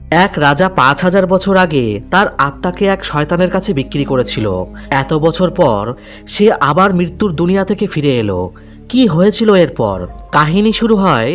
এক রাজা ৫,০০০ বছর আগে তার আত্মাকে এক শয়তানের কাছে বিক্রি করেছিল। এত বছর পর সে আবার মৃত্যুর দুনিয়া থেকে ফিরে এলো। কি হয়েছিল এরপর? কাহিনী শুরু হয়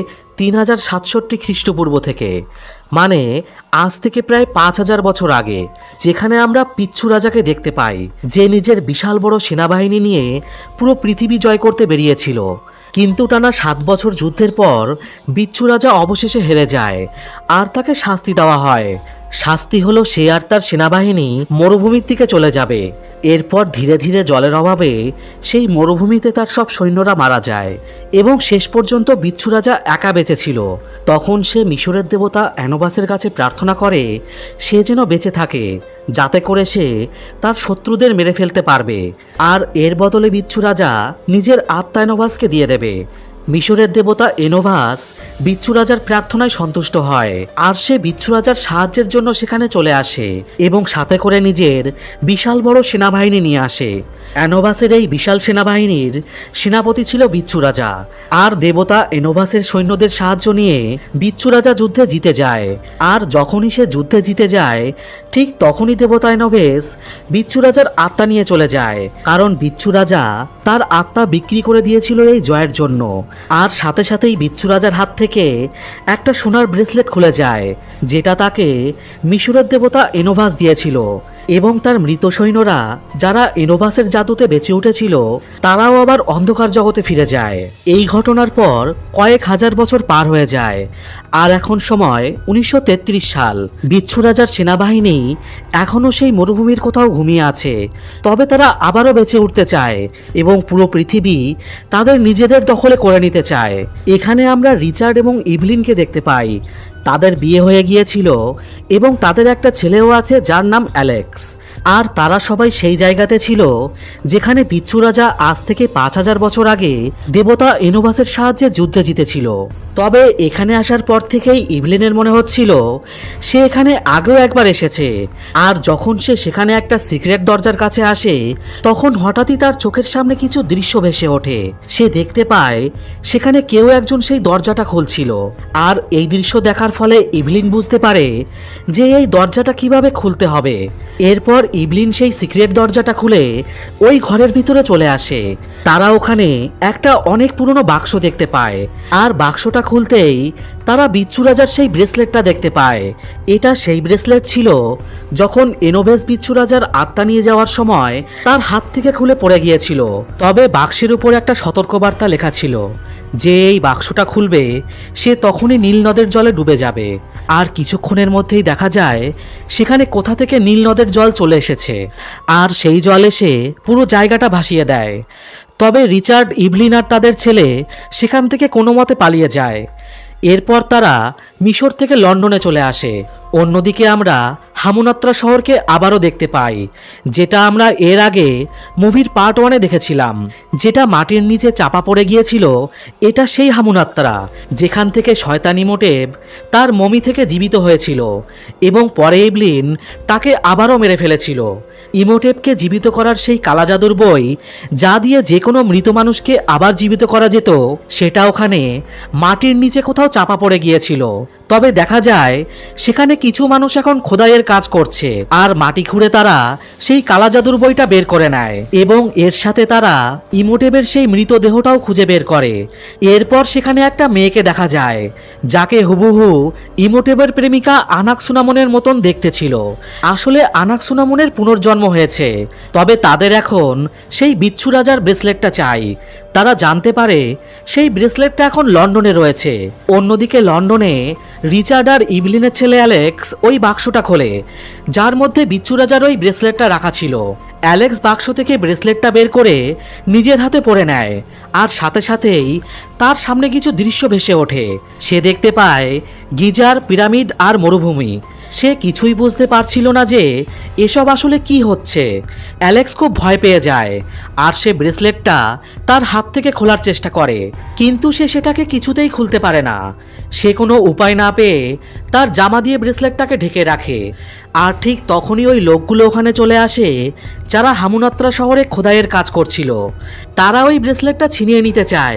৩,০৬৭ খ্রিস্টপূর্ব থেকে, মানে আজ থেকে প্রায় ৫,০০০ বছর আগে, যেখানে আমরা পিচ্ছু রাজাকে দেখতে পাই, যে নিজের বিশাল বড় সেনাবাহিনী নিয়ে পুরো পৃথিবী জয় করতে বেরিয়েছিল। কিন্তু টানা ৭ বছর যুদ্ধের পর বিচ্ছু রাজা অবশেষে হেরে যায় আর তাকে শাস্তি দেওয়া হয়। শাস্তি হলো সে আর তার সেনাবাহিনী মরুভূমির দিকে চলে যাবে। এরপর ধীরে ধীরে জলের অভাবে সেই মরুভূমিতে তার সব সৈন্যরা মারা যায় এবং শেষ পর্যন্ত বিচ্ছু রাজা একা বেঁচে ছিল। তখন সে মিশরের দেবতা অ্যানোবাসের কাছে প্রার্থনা করে সে যেন বেঁচে থাকে, যাতে করে সে তার শত্রুদের মেরে ফেলতে পারবে। আর এর বদলে বিচ্ছু রাজা নিজের আত্মা অ্যানোবাসকে দিয়ে দেবে। মিশরের দেবতা এনোভাস বিচ্ছু রাজার প্রার্থনায় সন্তুষ্ট হয় আর সে বিচ্ছু রাজার সাহায্যের জন্য সেখানে চলে আসে এবং সাথে করে নিজের বিশাল বড় সেনাবাহিনী নিয়ে আসে। অ্যানোভাসের এই বিশাল সেনাবাহিনীর সেনাপতি ছিল বিচ্ছু রাজা। আর দেবতা এনোভাসের সৈন্যদের সাহায্য নিয়ে বিচ্ছু রাজা যুদ্ধে জিতে যায়। আর যখনই সে যুদ্ধে জিতে যায়, ঠিক তখনই দেবতা এনোভেস বিচ্ছু রাজার আত্মা নিয়ে চলে যায়, কারণ বিচ্ছু রাজা তার আত্মা বিক্রি করে দিয়েছিল এই জয়ের জন্য। আর সাথে সাথেই বিচ্ছু রাজার হাত থেকে একটা সোনার ব্রেসলেট খুলে যায়, যেটা তাকে মিশরের দেবতা এনোভাস দিয়েছিল। এবং তার মৃত সৈন্যরা যারা এনোভাসের জাদুতে বেঁচে উঠেছিল, তারাও আবার অন্ধকার জগতে ফিরে যায়। এই ঘটনার পর কয়েক হাজার বছর পার হয়ে যায়। আর এখন সময় ১৯৩৩ সাল। বিচ্ছু রাজার সেনাবাহিনী এখনও সেই মরুভূমির কোথাও ঘুমিয়ে আছে, তবে তারা আবারও বেঁচে উঠতে চায় এবং পুরো পৃথিবী তাদের নিজেদের দখলে করে নিতে চায়। এখানে আমরা রিচার্ড এবং ইভলিনকে দেখতে পাই। তাদের বিয়ে হয়ে গিয়েছিল এবং তাদের একটা ছেলেও আছে যার নাম অ্যালেক্স। আর তারা সবাই সেই জায়গাতে ছিল যেখানে বিচ্ছু রাজা আজ থেকে ৫,০০০ বছর আগে দেবতা এনোভাসের সাহায্যে যুদ্ধে জিতেছিল। তবে এখানে আসার পর থেকেই ইভলিনের মনে হচ্ছিল সে এখানে আগেও একবার এসেছে। আর যখন সে সেখানে একটা সিক্রেট দরজার কাছে আসে, তখন হঠাৎই তার চোখের সামনে কিছু দৃশ্য ভেসে ওঠে। সে দেখতে পায় সেখানে কেউ একজন সেই দরজাটা খুলছিল। আর এই দৃশ্য দেখার ফলে ইভলিন বুঝতে পারে যে এই দরজাটা কিভাবে খুলতে হবে। এরপর ইভলিন সেই সিক্রেট দরজাটা খুলে ওই ঘরের ভিতরে চলে আসে। তারা ওখানে একটা অনেক পুরনো বাক্স দেখতে পায়। আর বাক্সটা খুলতেই তারা বিচ্ছু রাজার সেই ব্রেসলেটটা দেখতে পায়। এটা সেই ব্রেসলেট ছিল যখন এনোভেস বিচ্ছু রাজার আত্মা নিয়ে যাওয়ার সময় তার হাত থেকে খুলে পড়ে গিয়েছিল। তবে বাক্সের উপর একটা সতর্কবার্তা লেখা ছিল যে এই বাক্সটা খুলবে সে তখনই নীল নদের জলে ডুবে যাবে। আর কিছুক্ষণের মধ্যেই দেখা যায় সেখানে কোথা থেকে নীল নদের জল চলে এসেছে, আর সেই জল এসে পুরো জায়গাটা ভাসিয়ে দেয়। তবে রিচার্ড, ইভলিন আর তাদের ছেলে সেখান থেকে কোনো মতে পালিয়ে যায়। এরপর তারা মিশর থেকে লন্ডনে চলে আসে। অন্যদিকে আমরা হামুনাত্রা শহরকে আবারও দেখতে পাই, যেটা আমরা এর আগে মুভির পার্ট 1-এ দেখেছিলাম, যেটা মাটির নিচে চাপা পড়ে গিয়েছিল। এটা সেই হামুনাত্রা যেখান থেকে শয়তান ইমোটেব তার মমি থেকে জীবিত হয়েছিল এবং পরে ইভলিন তাকে আবারও মেরে ফেলেছিল। ইমোটেবকে জীবিত করার সেই কালা জাদুর বই, যা দিয়ে যে কোনো মৃত মানুষকে আবার জীবিত করা যেত, সেটা ওখানে মাটির নিচে কোথাও চাপা পড়ে গিয়েছিল। তবে দেখা যায় সেখানে কিছু মানুষ এখন খোদাইয়ের কাজ করছে, আর মাটি খুঁড়ে তারা সেই কালা জাদুর বইটা বের করে নেয় এবং এর সাথে তারা ইমোটেবের সেই মৃতদেহটাও খুঁজে বের করে। এরপর সেখানে একটা মেয়েকে দেখা যায় যাকে হুবহু ইমোটেবের প্রেমিকা আনাক্সুনামনের মতন দেখতে ছিল। আসলে আনাক্সুনামনের পুনর্জন্ম হয়েছে। তবে তাদের এখন সেই বিচ্ছু রাজার ব্রেসলেটটা চাই। তারা জানতে পারে সেই ব্রেসলেটটা এখন লন্ডনে রয়েছে। অন্যদিকে লন্ডনে রিচার্ড আর ইভলিনের ছেলে অ্যালেক্স ওই বাক্সটা খোলে, যার মধ্যে বিচ্ছু রাজার ওই ব্রেসলেটটা রাখা ছিল। অ্যালেক্স বাক্স থেকে ব্রেসলেটটা বের করে নিজের হাতে পরে নেয়, আর সাথে সাথেই তার সামনে কিছু দৃশ্য ভেসে ওঠে। সে দেখতে পায় গিজার, পিরামিড আর মরুভূমি। সে কিছুই বুঝতে পারছিল না যে এসব আসলে কি হচ্ছে। অ্যালেক্স খুব ভয় পেয়ে যায় আর সে ব্রেসলেটটা তার হাত থেকে খোলার চেষ্টা করে, কিন্তু সে সেটাকে কিছুতেই খুলতে পারে না। সে কোনো উপায় না পেয়ে তার জামা দিয়ে ব্রেসলেটটাকে ঢেকে রাখে। আর ঠিক তখনই ওই লোকগুলো ওখানে চলে আসে যারা হামুনাত্রা শহরে খোদাইয়ের কাজ করছিল। তারা ওই ব্রেসলেটটা ছিনিয়ে নিতে চায়,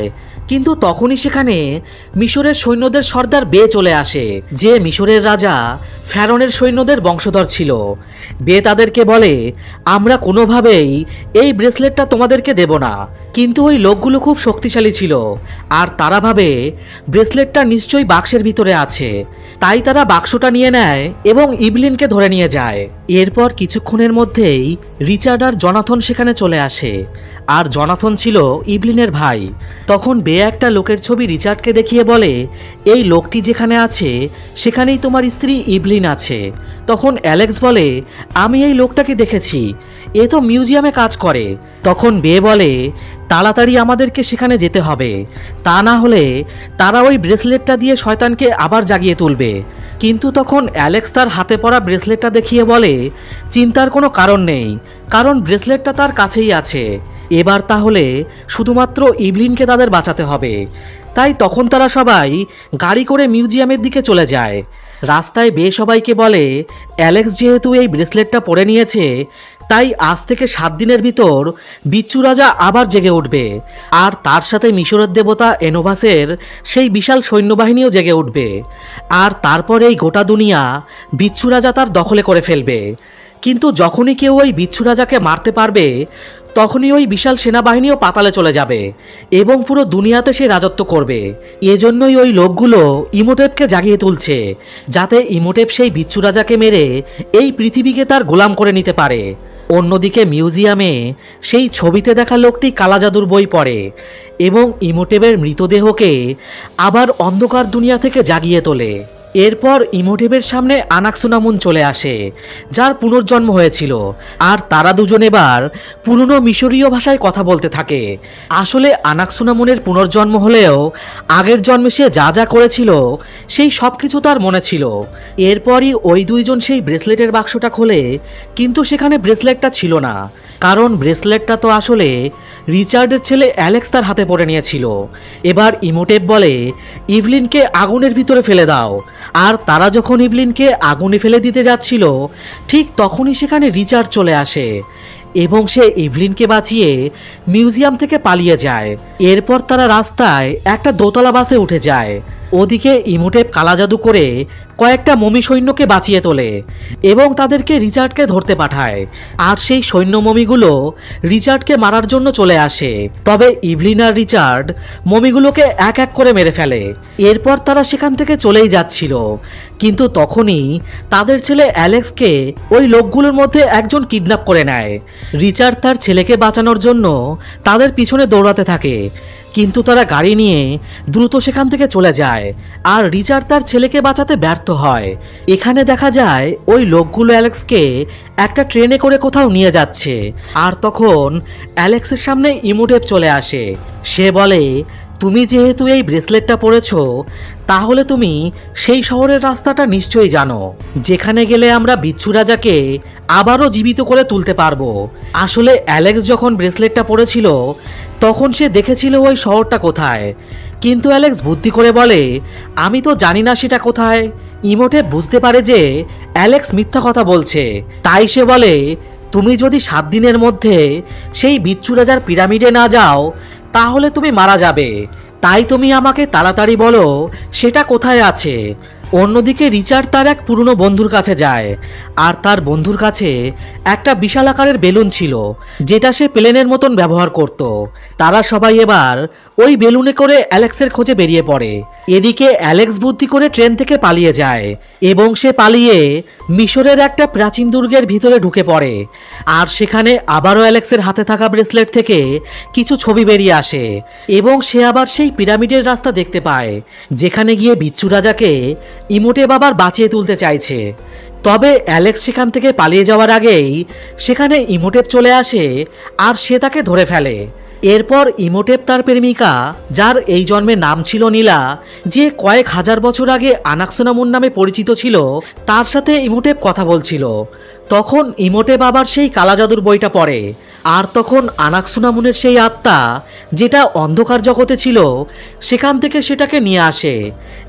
কিন্তু তখনই সেখানে মিশরের সৈন্যদের সর্দার বে চলে আসে, যে মিশরের রাজা ফ্যারনের সৈন্যদের বংশধর ছিল। বে তাদেরকে বলে, আমরা কোনোভাবেই এই ব্রেসলেটটা তোমাদেরকে দেব না। কিন্তু ওই লোকগুলো খুব শক্তিশালী ছিল, আর তারা ভাবে ব্রেসলেটটা নিশ্চয়ই বাক্সের ভিতরে আছে। তাই তারা বাক্সটা নিয়ে নেয় এবং ইভলিনকে ধরে নিয়ে যায়। এরপর কিছুক্ষণের মধ্যেই রিচার্ড আর জনাথন সেখানে চলে আসে, আর জনাথন ছিল ইভলিনের ভাই। তখন বে একটা লোকের ছবি রিচার্ডকে দেখিয়ে বলে, এই লোকটি যেখানে আছে সেখানেই তোমার স্ত্রী ইভলিন আছে। তখন অ্যালেক্স বলে, আমি এই লোকটাকে দেখেছি, এ তো মিউজিয়ামে কাজ করে। তখন বে বলে, তাড়াতাড়ি আমাদেরকে সেখানে যেতে হবে, তা না হলে তারা ওই ব্রেসলেটটা দিয়ে শয়তানকে আবার জাগিয়ে তুলবে। কিন্তু তখন অ্যালেক্স তার হাতে পরা ব্রেসলেটটা দেখিয়ে বলে, চিন্তার কোনো কারণ নেই, কারণ ব্রেসলেটটা তার কাছেই আছে। এবার তাহলে শুধুমাত্র ইভলিনকে তাদের বাঁচাতে হবে। তাই তখন তারা সবাই গাড়ি করে মিউজিয়ামের দিকে চলে যায়। রাস্তায় বে সবাইকে বলে, অ্যালেক্স যেহেতু এই ব্রেসলেটটা পরে নিয়েছে, তাই আজ থেকে 7 দিনের ভিতর বিচ্ছু রাজা আবার জেগে উঠবে, আর তার সাথে মিশরের দেবতা এনোভাসের সেই বিশাল সৈন্যবাহিনীও জেগে উঠবে, আর তারপর এই গোটা দুনিয়া বিচ্ছু রাজা তার দখলে করে ফেলবে। কিন্তু যখনই কেউ ওই বিচ্ছু রাজাকে মারতে পারবে, তখনই ওই বিশাল সেনাবাহিনীও পাতালে চলে যাবে এবং পুরো দুনিয়াতে সে রাজত্ব করবে। এজন্যই ওই লোকগুলো ইমোটেপকে জাগিয়ে তুলছে, যাতে ইমোটেপ সেই বিচ্ছু রাজাকে মেরে এই পৃথিবীকে তার গোলাম করে নিতে পারে। অন্যদিকে মিউজিয়ামে সেই ছবিতে দেখা লোকটি কালা জাদুর বই পড়ে এবং ইমোটেপের মৃতদেহকে আবার অন্ধকার দুনিয়া থেকে জাগিয়ে তোলে। এরপর ইমোটেপের সামনে আনাক্সুনামুন চলে আসে, যার পুনর্জন্ম হয়েছিল, আর তারা দুজন এবার পুরনো মিশরীয় ভাষায় কথা বলতে থাকে। আসলে আনাক্সুনামুনের পুনর্জন্ম হলেও আগের জন্মে সে যা যা করেছিল সেই সব কিছু তার মনে ছিল। এরপরই ওই দুইজন সেই ব্রেসলেটের বাক্সটা খোলে, কিন্তু সেখানে ব্রেসলেটটা ছিল না, কারণ ব্রেসলেটটা তো আসলে রিচার্ডের ছেলে অ্যালেক্স তার হাতে পড়ে নিয়েছিল। এবার ইমোটেপ বলে, ইভলিনকে আগুনের ভিতরে ফেলে দাও। আর তারা যখন ইভলিনকে আগুনে ফেলে দিতে যাচ্ছিল, ঠিক তখনই সেখানে রিচার্ড চলে আসে এবং সে ইভলিনকে বাঁচিয়ে মিউজিয়াম থেকে পালিয়ে যায়। এরপর তারা রাস্তায় একটা দোতলা বাসে উঠে যায়। ওদিকে ইমোটেপ কালা জাদু করে কয়েকটা মমি সৈন্যকে বাঁচিয়ে তোলে এবং তাদেরকে রিচার্ডকে ধরতে পাঠায়, আর সেই সৈন্য মমিগুলো রিচার্ডকে মারার জন্য চলে আসে। তবে ইভলিন আর রিচার্ড মমিগুলোকে এক এক করে মেরে ফেলে। এরপর তারা সেখান থেকে চলেই যাচ্ছিল, কিন্তু তখনই তাদের ছেলে অ্যালেক্সকে ওই লোকগুলোর মধ্যে একজন কিডন্যাপ করে নেয়। রিচার্ড তার ছেলেকে বাঁচানোর জন্য তাদের পিছনে দৌড়াতে থাকে, কিন্তু তারা গাড়ি নিয়ে দ্রুত সেখান থেকে চলে যায়, আর রিচার্ড তার ছেলেকে বাঁচাতে ব্যর্থ হয়। এখানে দেখা যায় ওই লোকগুলো অ্যালেক্সকে একটা ট্রেনে করে কোথাও নিয়ে যাচ্ছে, আর তখন অ্যালেক্সের সামনে ইমোটেপ চলে আসে। সে বলে, তুমি যেহেতু এই ব্রেসলেটটা পরেছো, তাহলে তুমি সেই শহরের রাস্তাটা নিশ্চয়ই জানো, যেখানে গেলে আমরা বিচ্ছু রাজাকে আবারও জীবিত করে তুলতে পারবো। আসলে অ্যালেক্স যখন ব্রেসলেটটা পরেছিল, তখন সে দেখেছিল ওই শহরটা কোথায়, কিন্তু অ্যালেক্স বুদ্ধি করে বলে, আমি তো জানি না সেটা কোথায়। ইমোটেপ বুঝতে পারে যে অ্যালেক্স মিথ্যা কথা বলছে, তাই সে বলে, তুমি যদি 7 দিনের মধ্যে সেই বিচ্ছু রাজার পিরামিডে না যাও, তাহলে তুমি মারা যাবে। তাই তুমি আমাকে তাড়াতাড়ি বলো সেটা কোথায় আছে। অন্যদিকে রিচার্ড তার এক পুরনো বন্ধুর কাছে যায়, আর তার বন্ধুর কাছে একটা বিশাল আকারের বেলুন ছিল, যেটা সে প্লেনের মতন ব্যবহার করত। তারা সবাই এবার ওই বেলুনে করে অ্যালেক্সের খোঁজে বেরিয়ে পড়ে। এদিকে অ্যালেক্স বুদ্ধি করে ট্রেন থেকে পালিয়ে যায় এবং সে পালিয়ে মিশরের একটা প্রাচীন দুর্গের ভিতরে ঢুকে পড়ে, আর সেখানে আবারও অ্যালেক্সের হাতে থাকা ব্রেসলেট থেকে কিছু ছবি বেরিয়ে আসে এবং সে আবার সেই পিরামিডের রাস্তা দেখতে পায়, যেখানে গিয়ে বিচ্ছু রাজাকে ইমোটেপ আবার বাঁচিয়ে তুলতে চাইছে। তবে অ্যালেক্স সেখান থেকে পালিয়ে যাওয়ার আগেই সেখানে ইমোটেপ চলে আসে, আর সে তাকে ধরে ফেলে। এরপর ইমোটেপ তার প্রেমিকা, যার এই জন্মে নাম ছিল নীলা, যে কয়েক হাজার বছর আগে আনাক্সুনামুন নামে পরিচিত ছিল, তার সাথে ইমোটেপ কথা বলছিল। তখন ইমোটেপ আবার সেই কালা জাদুর বইটা পড়ে, আর তখন আনাক্সুনামুনের সেই আত্মা, যেটা অন্ধকার জগতে ছিল, সেখান থেকে সেটাকে নিয়ে আসে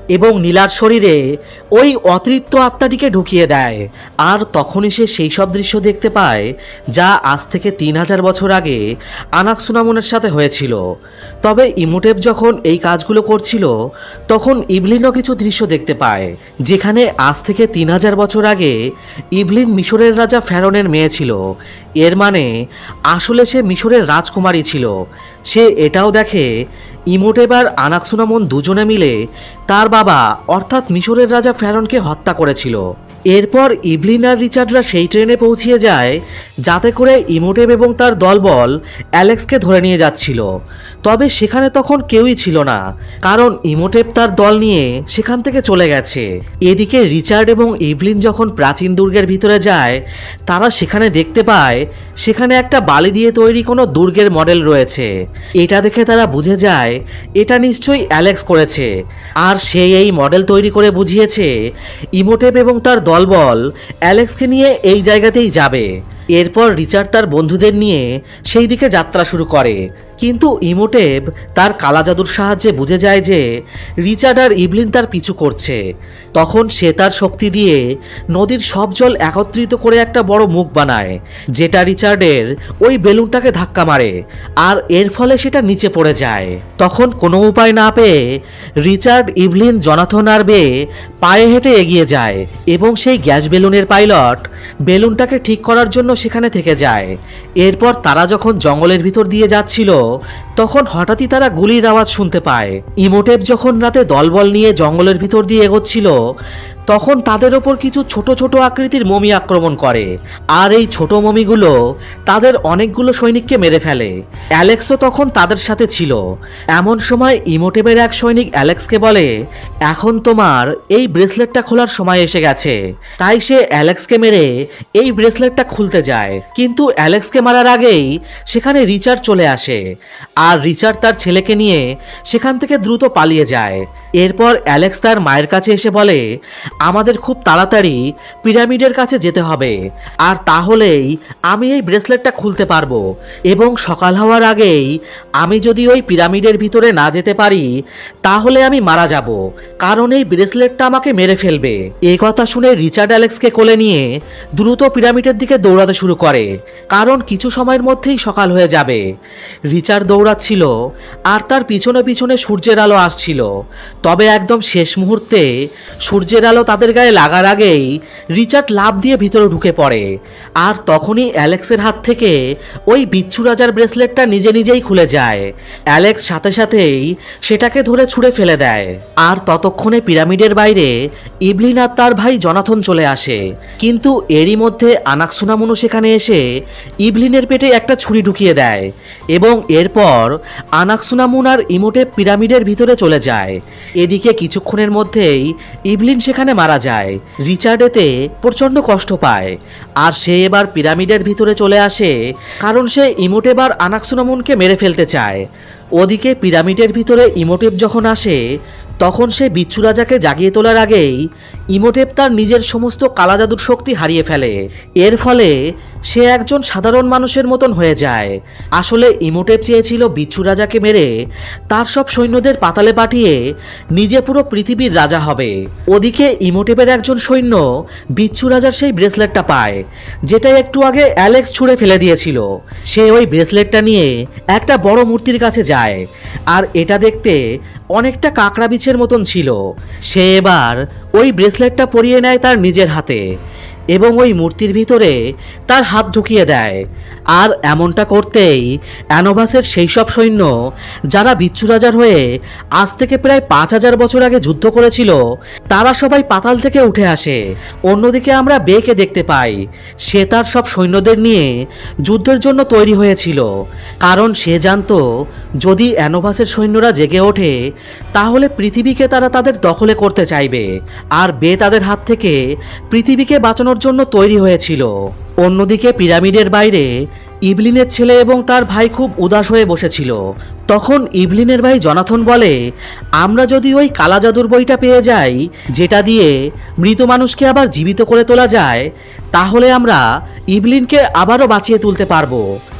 এবং নীলার শরীরে ওই অতৃপ্ত আত্মাটিকে ঢুকিয়ে দেয়। আর তখনই সে সেই সব দৃশ্য দেখতে পায় যা আজ থেকে 3000 বছর আগে আনাক্সুনামনের সাথে হয়েছিল। তবে ইমোটেপ যখন এই কাজগুলো করছিল তখন ইভলিনও কিছু দৃশ্য দেখতে পায়, যেখানে আজ থেকে 3000 বছর আগে ইভলিন মিশরের রাজা ফ্যারনের মেয়ে ছিল। এর মানে আসলে সে মিশরের রাজকুমারী ছিল। সে এটাও দেখে ইমোটেপ আর আনাক্সুনামন দুজনে মিলে তার বাবা অর্থাৎ মিশরের রাজা ফ্যারনকে হত্যা করেছিল। এরপর ইভলিন আর রিচার্ডরা সেই ট্রেনে পৌঁছিয়ে যায় যাতে করে ইমোটেপ এবং তার দলবল অ্যালেক্সকে ধরে নিয়ে যাচ্ছিল। তবে সেখানে তখন কেউই ছিল না, কারণ ইমোটেপ তার দল নিয়ে সেখান থেকে চলে গেছে। এদিকে রিচার্ড এবং ইভলিন যখন প্রাচীন দুর্গের ভিতরে যায় তারা সেখানে দেখতে পায় সেখানে একটা বালি দিয়ে তৈরি কোনো দুর্গের মডেল রয়েছে। এটা দেখে তারা বুঝে যায় এটা নিশ্চয়ই অ্যালেক্স করেছে, আর সে এই মডেল তৈরি করে বুঝিয়েছে ইমোটেপ এবং তার দলবল অ্যালেক্সকে নিয়ে এই জায়গাতেই যাবে। এরপর রিচার্ড তার বন্ধুদের নিয়ে সেই দিকে যাত্রা শুরু করে, কিন্তু ইমোটেপ তার কালা জাদুর সাহায্যে বুঝে যায় যে রিচার্ড আর ইভলিন তার পিছু করছে। তখন সে তার শক্তি দিয়ে নদীর সব জল একত্রিত করে একটা বড় মুখ বানায়, যেটা রিচার্ডের ওই বেলুনটাকে ধাক্কা মারে, আর এর ফলে সেটা নিচে পড়ে যায়। তখন কোনো উপায় না পেয়ে রিচার্ড, ইভলিন, জনাথন আর বে পায়ে হেঁটে এগিয়ে যায় এবং সেই গ্যাস বেলুনের পাইলট বেলুনটাকে ঠিক করার জন্য সেখানে থেকে যায়। এরপর তারা যখন জঙ্গলের ভিতর দিয়ে যাচ্ছিল তখন হঠাৎই তারা গুলির আওয়াজ শুনতে পায়। ইমোটেপ যখন রাতে দলবল নিয়ে জঙ্গলের ভিতর দিয়ে এগোচ্ছিল তখন তাদের ওপর কিছু ছোট ছোট আকৃতির মমি আক্রমণ করে, আর এই ছোট মমিগুলো তাদের অনেকগুলো সৈনিককে মেরে ফেলে। অ্যালেক্সও তখন তাদের সাথে ছিল। এমন সময় ইমোটেপের এক সৈনিক অ্যালেক্সকে বলে, এখন তোমার এই ব্রেসলেটটা খোলার সময় এসে গেছে। তাই সে অ্যালেক্সকে মেরে এই ব্রেসলেটটা খুলতে যায়, কিন্তু অ্যালেক্সকে মারার আগেই সেখানে রিচার্ড চলে আসে, আর রিচার্ড তার ছেলেকে নিয়ে সেখান থেকে দ্রুত পালিয়ে যায়। এরপর অ্যালেক্স তার মায়ের কাছে এসে বলে, আমাদের খুব তাড়াতাড়ি পিরামিডের কাছে যেতে হবে, আর তাহলেই আমি এই ব্রেসলেটটা খুলতে পারবো, এবং সকাল হওয়ার আগেই আমি যদি ওই পিরামিডের ভিতরে না যেতে পারি তাহলে আমি মারা যাব, কারণ এই ব্রেসলেটটা আমাকে মেরে ফেলবে। এই কথা শুনে রিচার্ড অ্যালেক্সকে কোলে নিয়ে দ্রুত পিরামিডের দিকে দৌড়াতে শুরু করে, কারণ কিছু সময়ের মধ্যেই সকাল হয়ে যাবে। রিচার্ড দৌড়াচ্ছিল আর তার পিছনে পিছনে সূর্যের আলো আসছিল। তবে একদম শেষ মুহূর্তে সূর্যের আলো তাদের গায়ে লাগার আগেই রিচার্ড লাফ দিয়ে ভিতরে ঢুকে পড়ে, আর তখনই অ্যালেক্সের হাত থেকে ওই বিচ্ছু রাজার ব্রেসলেটটা নিজে নিজেই খুলে যায়। অ্যালেক্স সাথে সাথেই সেটাকে ধরে ছুঁড়ে ফেলে দেয়, আর ততক্ষণে পিরামিডের বাইরে ইভলিন আর তার ভাই জনাথন চলে আসে। কিন্তু এরই মধ্যে আনাক্সুনামুনু সেখানে এসে ইভলিনের পেটে একটা ছুরি ঢুকিয়ে দেয়, এবং এরপর আনাক্সুনামুন আর ইমোটেপ পিরামিডের ভিতরে চলে যায়। এদিকে কিছুক্ষণের মধ্যেই ইভলিন সেখানে মারা যায়। রিচার্ড এতে প্রচণ্ড কষ্ট পায়, আর সে এবার পিরামিডের ভিতরে চলে আসে, কারণ সে ইমোটেপ আর আনাক্সুনামুনকে মেরে ফেলতে চায়। ওদিকে পিরামিডের ভিতরে ইমোটেপ যখন আসে তখন সে বিচ্ছু রাজাকে জাগিয়ে তোলার আগেই ইমোটেপ তার নিজের সমস্ত কালা জাদুর শক্তি হারিয়ে ফেলে। এর ফলে সে একজন সাধারণ মানুষের মতন হয়ে যায়। আসলে ইমোটেপ চেয়েছিল বিচ্ছু রাজাকে মেরে তার সব সৈন্যদের পাতালে পাঠিয়ে নিজে পুরো পৃথিবীর রাজা হবে। ওদিকে ইমোটেপের একজন সৈন্য বিচ্ছু রাজার সেই ব্রেসলেটটা পায়, যেটা একটু আগে অ্যালেক্স ছুঁড়ে ফেলে দিয়েছিল। সে ওই ব্রেসলেটটা নিয়ে একটা বড় মূর্তির কাছে যায়, আর এটা দেখতে অনেকটা কাকড়া বিছের মতন ছিল। সে এবার ওই ব্রেসলেটটা পরিয়ে নেয় তার নিজের হাতে এবং ওই মূর্তির ভিতরে তার হাত ঢুকিয়ে দেয়। আর এমনটা করতেই অ্যানোভাসের সেই সব সৈন্য যারা বিচ্ছু রাজার হয়ে আজ থেকে প্রায় 5000 বছর আগে যুদ্ধ করেছিল তারা সবাই পাতাল থেকে উঠে আসে। অন্যদিকে আমরা বেকে দেখতে পাই, সে তার সব সৈন্যদের নিয়ে যুদ্ধের জন্য তৈরি হয়েছিল, কারণ সে জানতো যদি অ্যানোভাসের সৈন্যরা জেগে ওঠে তাহলে পৃথিবীকে তারা তাদের দখলে করতে চাইবে, আর বে তাদের হাত থেকে পৃথিবীকে বাঁচানোর জন্য তৈরি হয়েছিল। অন্যদিকে পিরামিডের বাইরে ইভলিনের ছেলে এবং তার ভাই খুব উদাস হয়ে বসেছিল। তখন ইভলিনের ভাই জনাথন বলে, আমরা যদি ওই কালা জাদুর বইটা পেয়ে যাই যেটা দিয়ে মৃত মানুষকে আবার জীবিত করে তোলা যায় তাহলে আমরা ইভলিনকে আবারও বাঁচিয়ে তুলতে পারবো।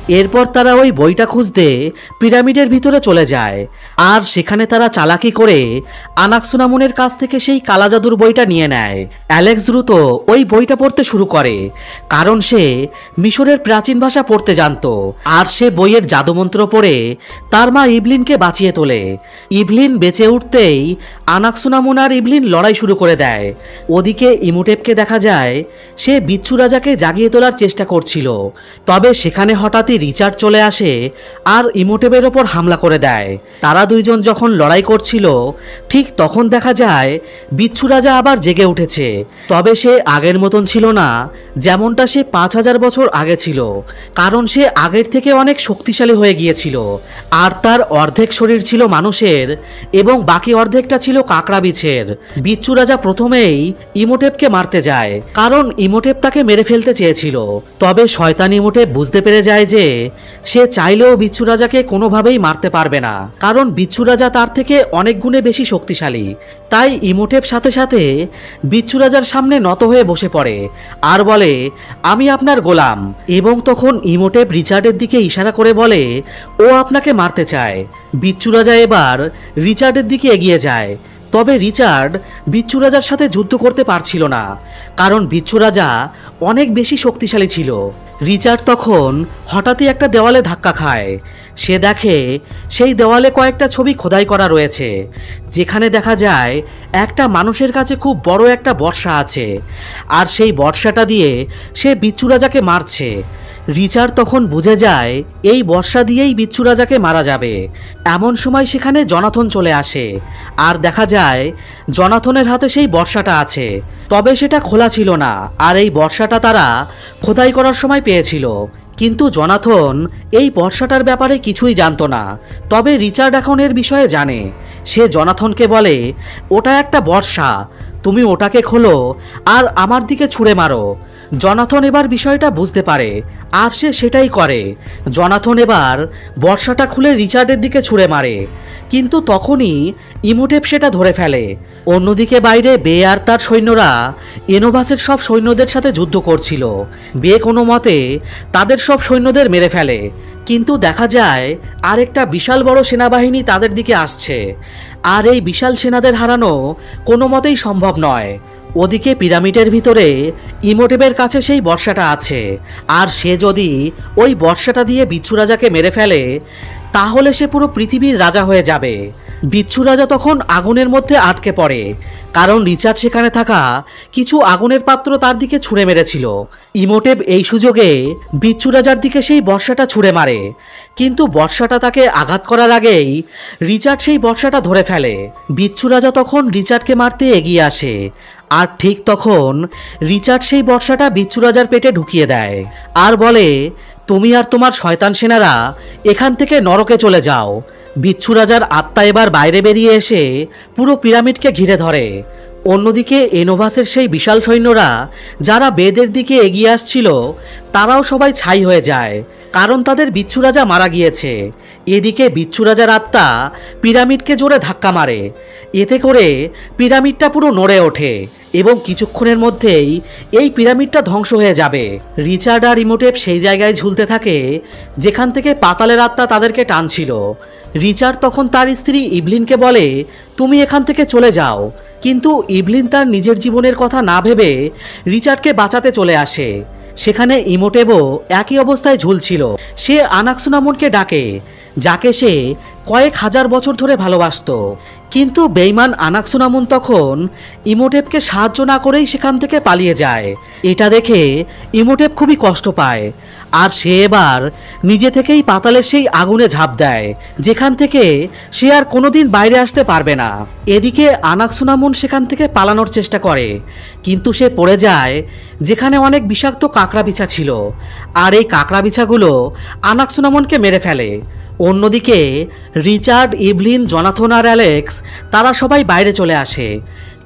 এরপর তারা ওই বইটা খুঁজতে পিরামিডের ভিতরে চলে যায় আর সেখানে তারা চালাকি করে আনাক্সুনামুনের কাছ থেকে সেই কালা জাদুর বইটা নিয়ে নেয়। অ্যালেক্স দ্রুত ওই বইটা পড়তে শুরু করে, কারণ সে মিশরের প্রাচীন ভাষা পড়তে জানতো আর সে বইয়ের জাদুমন্ত্র পড়ে তার মা ইভলিনকে বাঁচিয়ে তোলে। ইভলিন বেঁচে উঠতেই আনাক্সুনামুন আর ইভলিন লড়াই শুরু করে দেয়। ওদিকে ইমোটেপকে দেখা যায় সে বিচ্ছু রাজাকে জাগিয়ে তোলার চেষ্টা করছিল, তবে সেখানে হঠাৎই রিচার্ড চলে আসে আর ইমোটেপের ওপর হামলা করে দেয়। তারা দুইজন যখন লড়াই করছিল ঠিক তখন দেখা যায় বিচ্ছু রাজা আবার জেগে উঠেছে, তবে সে আগের মতন ছিল না যেমনটা সে 5000 বছর আগে ছিল, কারণ সে আগের থেকে অনেক শক্তিশালী হয়ে গিয়েছিল আর তার অর্ধেক শরীর ছিল মানুষের এবং বাকি অর্ধেকটা ছিল কাকড়া বিছের। বিচ্ছু রাজা প্রথমেই ইমোটেপকে মারতে যায়, কারণ ইমোটেপ তাকে মেরে ফেলতে চেয়েছিল, তবে শয়তান ইমোটেপ বুঝতে পেরে যায় যে সে চাইলেও বিচ্ছু রাজাকে কোনোভাবেই মারতে পারবে না, কারণ বিচ্ছু রাজা তার থেকে অনেক গুণে বেশি শক্তিশালী। তাই ইমোটেপ সাথে সাথে বিচ্ছু রাজার সামনে নত হয়ে বসে পড়ে আর বলে, আমি আপনার গোলাম। এবং তখন ইমোটেপ রিচার্ডের দিকে ইশারা করে বলে ও আপনাকে মারতে চায়। বিচ্ছু রাজা এবার রিচার্ডের দিকে এগিয়ে যায়, তবে রিচার্ড বিচ্ছু রাজার সাথে যুদ্ধ করতে পারছিল না, কারণ বিচ্ছু রাজা অনেক বেশি শক্তিশালী ছিল। রিচার্ড তখন হঠাৎই একটা দেওয়ালে ধাক্কা খায়। সে দেখে সেই দেওয়ালে কয়েকটা ছবি খোদাই করা রয়েছে, যেখানে দেখা যায় একটা মানুষের কাছে খুব বড় একটা বর্শা আছে আর সেই বর্শাটা দিয়ে সে বিচ্ছু রাজাকে মারছে। রিচার্ড তখন বুঝে যায় এই বর্শা দিয়েই বিচ্ছু রাজাকে মারা যাবে। এমন সময় সেখানে জনাথন চলে আসে আর দেখা যায় জনাথনের হাতে সেই বর্শাটা আছে, তবে সেটা খোলা ছিল না আর এই বর্শাটা তারা খোদাই করার সময় পেয়েছিল। কিন্তু জনাথন এই বর্শাটার ব্যাপারে কিছুই জানতো না, তবে রিচার্ড এখন এর বিষয়ে জানে। সে জনাথনকে বলে, ওটা একটা বর্শা, তুমি ওটাকে খোলো আর আমার দিকে ছুঁড়ে মারো। জনাথন এবার বিষয়টা বুঝতে পারে আর সে সেটাই করে। জনাথন এবার বর্শাটা খুলে রিচার্ডের দিকে ছুঁড়ে মারে, কিন্তু তখনই ইমোটেপ সেটা ধরে ফেলে। অন্যদিকে বাইরে বে আর তার সৈন্যরা এনোভাসের সব সৈন্যদের সাথে যুদ্ধ করছিল। বে কোনো মতে তাদের সব সৈন্যদের মেরে ফেলে, কিন্তু দেখা যায় আরেকটা বিশাল বড় সেনাবাহিনী তাদের দিকে আসছে আর এই বিশাল সেনাদের হারানো কোনো মতেই সম্ভব নয়। ওদিকে পিরামিডের ভিতরে ইমোটেপের কাছে সেই বর্শাটা আছে আর সে যদি ওই বর্শাটা দিয়ে বিচ্ছু রাজাকে মেরে ফেলে তাহলে সে পুরো পৃথিবীর রাজা হয়ে যাবে। বিচ্ছু রাজা তখন আগুনের মধ্যে আটকে পড়ে, কারণ রিচার্ড সেখানে থাকা কিছু আগুনের পাত্র তার দিকে ছুঁড়ে মেরেছিল। ইমোটেপ এই সুযোগে বিচ্ছু রাজার দিকে সেই বর্শাটা ছুঁড়ে মারে, কিন্তু বর্শাটা তাকে আঘাত করার আগেই রিচার্ড সেই বর্শাটা ধরে ফেলে। বিচ্ছু রাজা তখন রিচার্ডকে মারতে এগিয়ে আসে আর ঠিক তখন রিচার্ড সেই বর্শাটা বিচ্ছু রাজার পেটে ঢুকিয়ে দেয় আর বলে, তুমি আর তোমার শয়তান সেনারা এখান থেকে নরকে চলে যাও। বিচ্ছু রাজার আত্মা এবার বাইরে বেরিয়ে এসে পুরো পিরামিডকে ঘিরে ধরে। অন্যদিকে এনোভাসের সেই বিশাল সৈন্যরা যারা বেদের দিকে এগিয়ে আসছিল তারাও সবাই ছাই হয়ে যায়, কারণ তাদের বিচ্ছু রাজা মারা গিয়েছে। এদিকে বিচ্ছু রাজার আত্মা পিরামিডকে জোরে ধাক্কা মারে, এতে করে পিরামিডটা পুরো নড়ে ওঠে এবং কিছুক্ষণের মধ্যেই এই পিরামিডটা ধ্বংস হয়ে যাবে। রিচার্ড আর ইমোটেপ সেই জায়গায় ঝুলতে থাকে যেখান থেকে পাতালের আত্মা তাদেরকে টানছিল। রিচার্ড তখন তার স্ত্রী ইভলিনকে বলে, তুমি এখান থেকে চলে যাও, কিন্তু ইভলিন তার নিজের জীবনের কথা না ভেবে রিচার্ডকে বাঁচাতে চলে আসে। সেখানে ইমোটেবও একই অবস্থায় ঝুলছিল। সে আনাক্সুনামুনকে ডাকে, যাকে সে কয়েক হাজার বছর ধরে ভালোবাসত, কিন্তু বেঈমান আনাক্সুনামুন তখন ইমোটেপকে সাহায্য না করেই সেখান থেকে পালিয়ে যায়। এটা দেখে ইমোটেপ খুবই কষ্ট পায় আর সে এবার নিজে থেকেই পাতালের সেই আগুনে ঝাঁপ দেয়, যেখান থেকে সে আর কোনোদিন বাইরে আসতে পারবে না। এদিকে আনাক্সুনামুন সেখান থেকে পালানোর চেষ্টা করে, কিন্তু সে পড়ে যায় যেখানে অনেক বিষাক্ত কাঁকড়া বিছা ছিল আর এই কাঁকড়া বিছাগুলো আনাক্সুনামুনকে মেরে ফেলে। অন্যদিকে রিচার্ড, ইভলিন, জনাথন আর অ্যালেক্স তারা সবাই বাইরে চলে আসে,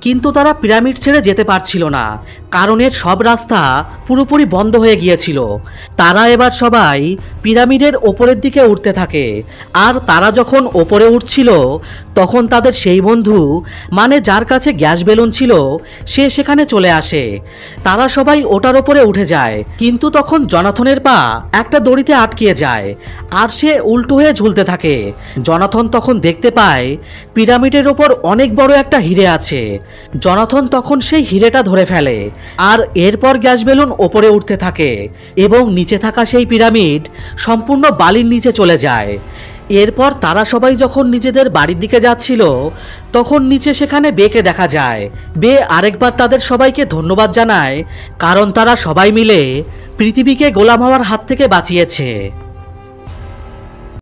কিন্তু তারা পিরামিড ছেড়ে যেতে পারছিল না, কারণ এর সব রাস্তা পুরোপুরি বন্ধ হয়ে গিয়েছিল। তারা এবার সবাই পিরামিডের ওপরের দিকে উঠতে থাকে। আর তারা যখন ওপরে উঠছিল তখন তাদের সেই বন্ধু, মানে যার কাছে গ্যাস বেলুন ছিল, সে সেখানে চলে আসে। তারা সবাই ওটার ওপরে উঠে যায়, কিন্তু তখন জনাথনের পা একটা দড়িতে আটকিয়ে যায় আর সে উল্টো হয়ে ঝুলতে থাকে। জনাথন তখন দেখতে পায় পিরামিডের ওপর অনেক বড় একটা হিরে আছে। জনাথন তখন সেই হিরেটা ধরে ফেলে আর এরপর গ্যাস বেলুন ওপরে উঠতে থাকে এবং নিচে থাকা সেই পিরামিড সম্পূর্ণ বালির নিচে চলে যায়। এরপর তারা সবাই যখন নিজেদের বাড়ির দিকে যাচ্ছিল তখন নিচে সেখানে বেকে দেখা যায়। বে আরেকবার তাদের সবাইকে ধন্যবাদ জানায়, কারণ তারা সবাই মিলে পৃথিবীকে গোলাম হওয়ার হাত থেকে বাঁচিয়েছে।